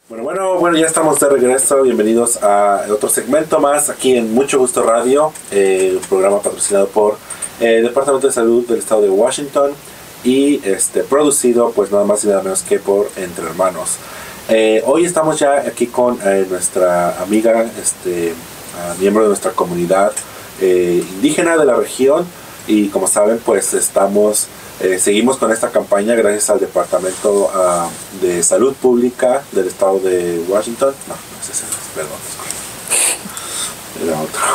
Bueno, ya estamos de regreso. Bienvenidos a otro segmento más aquí en Mucho Gusto Radio, un programa patrocinado por el Departamento de Salud del Estado de Washington y producido pues nada más y nada menos que por Entre Hermanos. Hoy estamos ya aquí con nuestra amiga, miembro de nuestra comunidad indígena de la región, y como saben pues seguimos con esta campaña gracias al Departamento de Salud Pública del Estado de Washington. No es ese, perdón, era otro.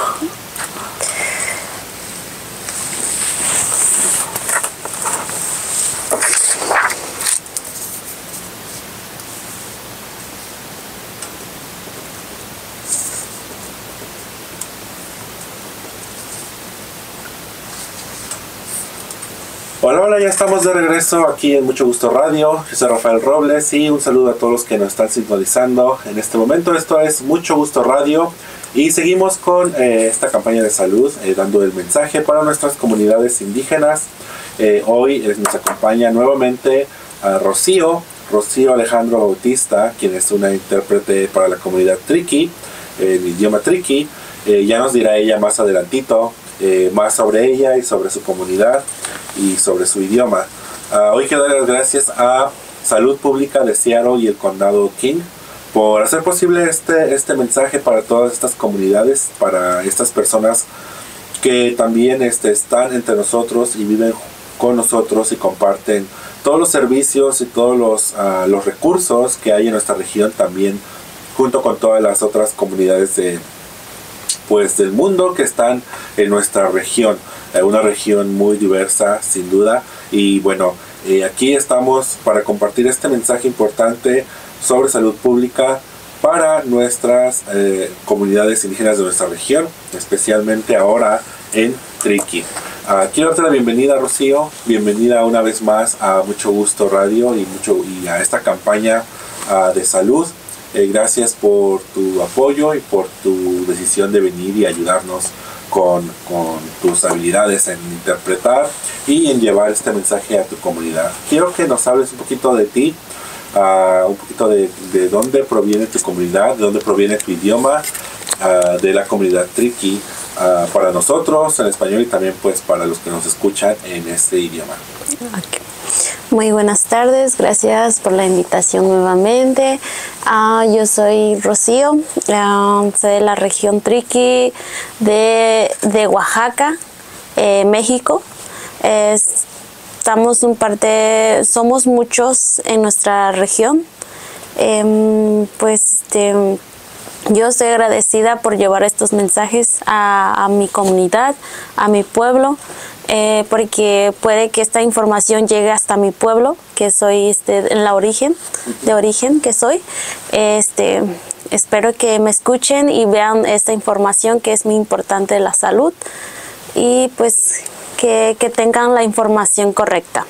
Hola, ya estamos de regreso aquí en Mucho Gusto Radio. Yo soy Rafael Robles y un saludo a todos los que nos están sintonizando en este momento. Esto es Mucho Gusto Radio y seguimos con esta campaña de salud, dando el mensaje para nuestras comunidades indígenas. Hoy nos acompaña nuevamente a Rocío Alejandro Bautista, quien es una intérprete para la comunidad Triqui, el idioma Triqui. Ya nos dirá ella más adelantito más sobre ella y sobre su comunidad y sobre su idioma. Hoy quiero dar las gracias a Salud Pública de Seattle y el Condado King por hacer posible este mensaje para todas estas comunidades, para estas personas que también están entre nosotros y viven con nosotros y comparten todos los servicios y todos los recursos que hay en nuestra región, también junto con todas las otras comunidades del mundo que están en nuestra región, una región muy diversa sin duda. Y bueno, aquí estamos para compartir este mensaje importante sobre salud pública para nuestras comunidades indígenas de nuestra región, especialmente ahora en Triqui. Quiero darte la bienvenida, Rocío, bienvenida una vez más a Mucho Gusto Radio y a esta campaña de salud. Gracias por tu apoyo y por tu decisión de venir y ayudarnos con tus habilidades en interpretar y en llevar este mensaje a tu comunidad. Quiero que nos hables un poquito de ti, un poquito de dónde proviene tu comunidad, de dónde proviene tu idioma, de la comunidad Triqui, para nosotros en español y también pues para los que nos escuchan en este idioma. Okay. Muy buenas tardes, gracias por la invitación nuevamente. Yo soy Rocío, soy de la región Triqui de Oaxaca, México. Somos muchos en nuestra región. Yo estoy agradecida por llevar estos mensajes a mi comunidad, a mi pueblo. Porque puede que esta información llegue hasta mi pueblo, que soy de origen que soy. Espero que me escuchen y vean esta información que es muy importante de la salud y pues que tengan la información correcta.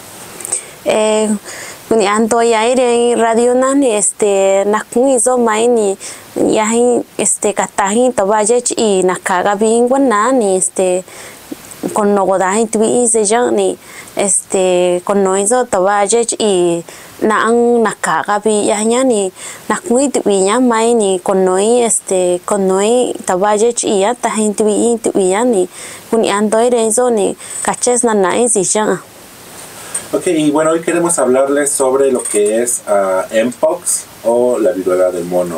Anto ya ire radio nan nakun izo mai ni yahin katahin tabajech y nakaga bingwan nan con nogodahin tui se ni con noizo tabajech y nakaga bi yahnya ni nakui tui nya mai ni con noi tabajech y ya tahin tui ya ni kun anto ire izo ni kaches na nai si jang. Ok, y bueno, hoy queremos hablarles sobre lo que es Mpox o la viruela del mono.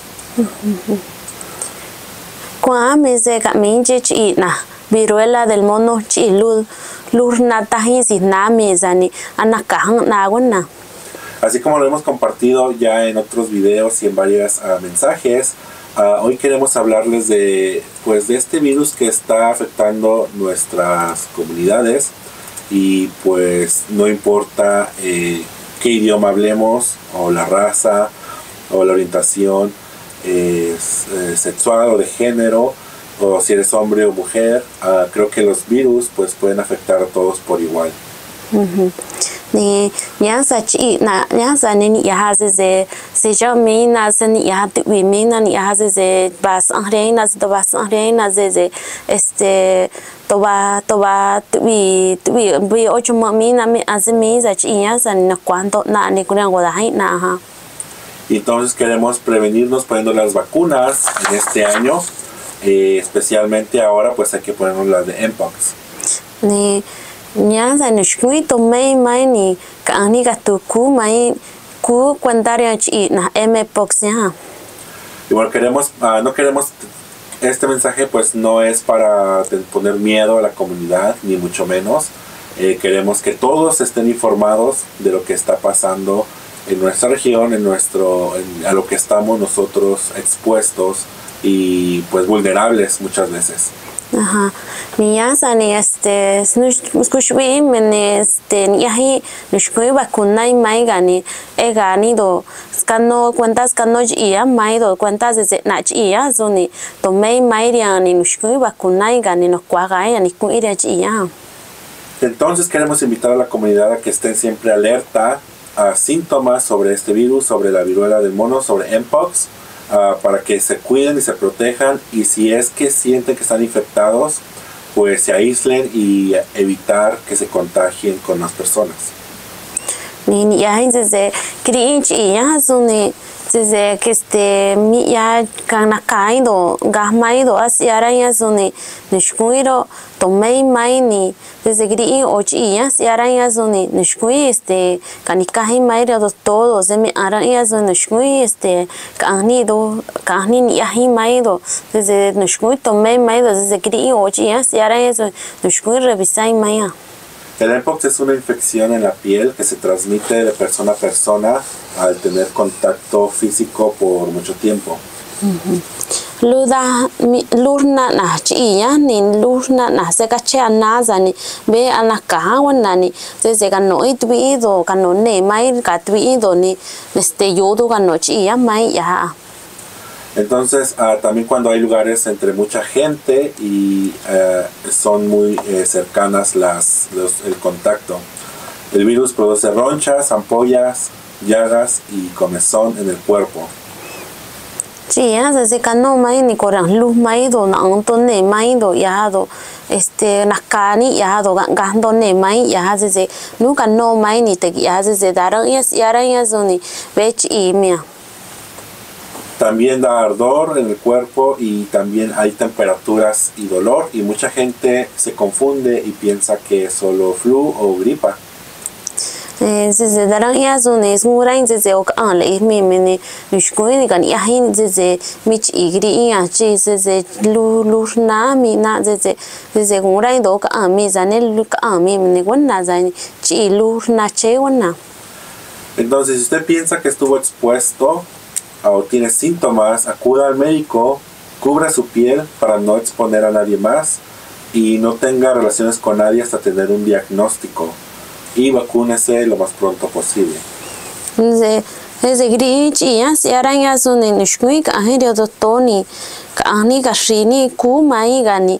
Cuame se caminchich y viruela del mono chi lur natahin si nami zani anakahan nawana. Así como lo hemos compartido ya en otros videos y en varios mensajes, hoy queremos hablarles de este virus que está afectando nuestras comunidades. Y pues no importa qué idioma hablemos, o la raza, o la orientación sexual o de género, o si eres hombre o mujer, creo que los virus pues pueden afectar a todos por igual. Ni nyansa chi na nyansa ni yahaze se jami na sen yahati wimina ni yahaze se bas angreina se bas angreina se toba twi ocho mamina mi azmi za chi nyansa na cuanto na ni kuna goda hai na ha. Y entonces queremos prevenirnos poniendo las vacunas en este año. Especialmente ahora pues hay que ponernos las de Mpox. Ni ña sa nushkui to mai ni kani ga tu ku mai ku cuentaria chi na Mpox ya. Y bueno, no queremos, este mensaje pues no es para poner miedo a la comunidad, ni mucho menos. Queremos que todos estén informados de lo que está pasando en nuestra región, a lo que estamos nosotros expuestos y pues vulnerables muchas veces. Ajá. Mi yasa ni snushkui men yahi nushkui vacuna y mai gani gani do skano cuentas skano ya mai do cuentas de nach ya zoni to mai ya ni nushkui vacuna y gani no cuaga ya ni kuira ya. Entonces queremos invitar a la comunidad a que estén siempre alerta a síntomas sobre este virus, sobre la viruela del mono, sobre Mpox, para que se cuiden y se protejan, y si es que sienten que están infectados, pues se aíslen y evitar que se contagien con las personas. Ni ya desde cringe ya zoni desde que mi ya kana kaido gahmaido asiara ya zoni nishkuiro tomei mai ni desde gri ochi ya asiara ya zoni nishkui kanikahi mai do todo se mi ara ya zoni nishkui kahni ni yahi mai do desde nishkui tomei mai do desde gri ochi ya asiara ya zoni nishkui revisai mai ya. El Mpox es una infección en la piel que se transmite de persona a persona al tener contacto físico por mucho tiempo. Lurna na chiya ni lurna na se kache naza ni be anaka wana ni se gano itbido gano ne mai gatbido ni yodo gano chiya mai ya. Entonces, también cuando hay lugares entre mucha gente y son muy cercanas el contacto. El virus produce ronchas, ampollas, llagas y comezón en el cuerpo. Sí, desde que no mai ni corran luz mai do na antone mai do ya do nakani ya do gando ne mai ya desde nunca no mai ni te ya desde daran ya zoni vech y mia. También da ardor en el cuerpo y también hay temperaturas y dolor, y mucha gente se confunde y piensa que es solo flu o gripa. Desde darán ya zoni es murai desde ok le mi mini nushkui ni kan yahin desde mich igri ya chi desde lurna mi na desde murai do ka mi zane ka mi ni wana zani chi lurna che wana. Entonces, si usted piensa que estuvo expuesto o tiene síntomas, acuda al médico, cubra su piel para no exponer a nadie más y no tenga relaciones con nadie hasta tener un diagnóstico, y vacúnese lo más pronto posible. Desde grichi ya si araña zone nushkui ka ahirio dotoni ka ani ka shini ku mai gani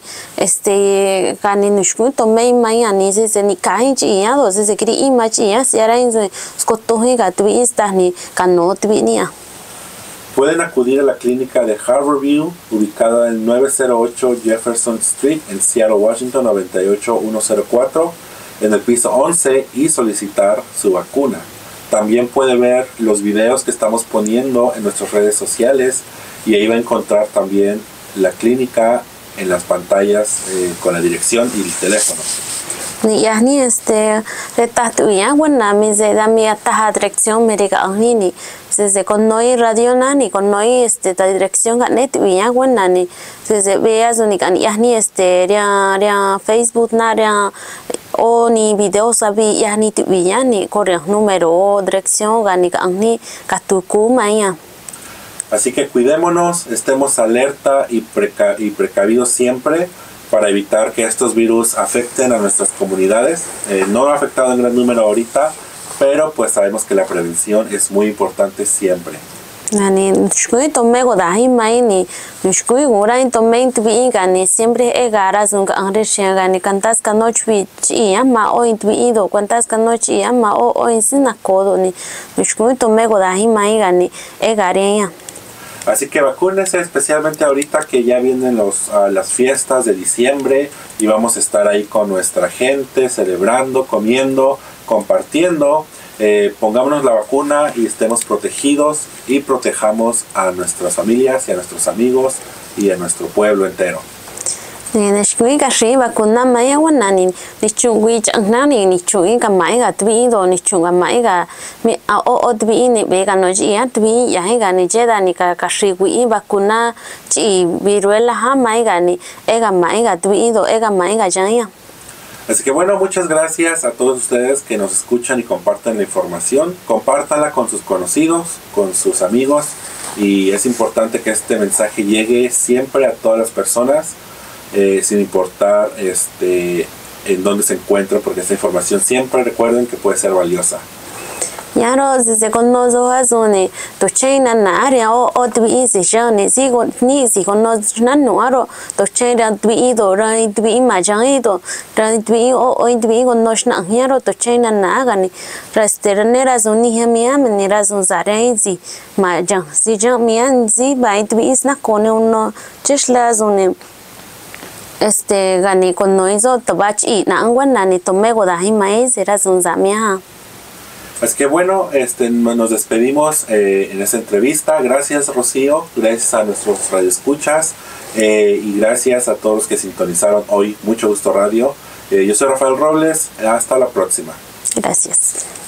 gani nushkui to mai mai ani se ni kai chi ya do se gri ima chi ya si araña skotohi ga twi istani ka no twi ni ya. Pueden acudir a la clínica de Harborview, ubicada en 908 Jefferson Street, en Seattle, Washington, 98104, en el piso 11, y solicitar su vacuna. También puede ver los videos que estamos poniendo en nuestras redes sociales, y ahí va a encontrar también la clínica en las pantallas con la dirección y el teléfono. Ya ni retatuya wana mi se da mi ataja dirección médica angini se con noi radio nani con noi la dirección ga net ya wana ni se vea zoni kan ya ni ria Facebook na ria o ni video sabi ya ni ya ni corre número dirección ga ni angni katuku maya. Así que cuidémonos, estemos alerta y precavidos siempre, para evitar que estos virus afecten a nuestras comunidades. No ha afectado en gran número ahorita, pero pues sabemos que la prevención es muy importante siempre. Nani nushkui tome godahi mai ni nushkui gorai tome tbi gani siempre egara zung angre gani cantas kanochwi chi ma o intbi do cuantas kanochi ma o insina kodo ni nushkui tome godahi mai gani egareya. Así que vacúnense, especialmente ahorita que ya vienen las fiestas de diciembre y vamos a estar ahí con nuestra gente, celebrando, comiendo, compartiendo. pongámonos la vacuna y estemos protegidos y protejamos a nuestras familias y a nuestros amigos y a nuestro pueblo entero. Nishkui ka shi vacuna maya wanani nichungui changnani nichui ka maiga twi do nichunga maiga mi o twi ni vega no ya twi ya ga ni jeda ni ka shi wi vacuna chi viruela ha maiga ni ega maiga twi do ega maiga ya. Así que bueno, muchas gracias a todos ustedes que nos escuchan y comparten la información. Compártanla con sus conocidos, con sus amigos, y es importante que este mensaje llegue siempre a todas las personas, sin importar en dónde se encuentran, porque esta información siempre recuerden que puede ser valiosa. Yaro se conoce a zone to chain and area o twi si jani si go ni si cono nanu aro to chain and twi do rai twi ma jai do rai twi o twi go no shna yaro to chain and agani rasteranera zoni hamia menera zon zarai zi ma jang si jang mian zi bai twi is na kone uno chishla zone gani con noizo to bachi na angwan nani to mego da hi mai zera zon zamia. Así que bueno, nos despedimos en esta entrevista. Gracias, Rocío, gracias a nuestros radioescuchas y gracias a todos los que sintonizaron hoy Mucho Gusto Radio. Yo soy Rafael Robles, hasta la próxima. Gracias.